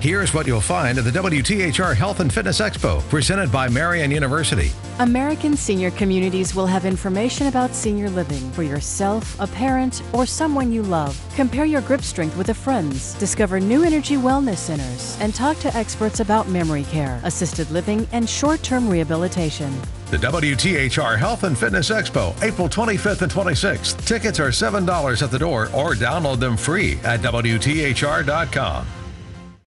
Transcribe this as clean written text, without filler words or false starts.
Here's what you'll find at the WTHR Health and Fitness Expo, presented by Marian University. American senior communities will have information about senior living for yourself, a parent, or someone you love. Compare your grip strength with a friend's. Discover new energy wellness centers and talk to experts about memory care, assisted living, and short-term rehabilitation. The WTHR Health and Fitness Expo, April 25th and 26th. Tickets are $7 at the door or download them free at WTHR.com.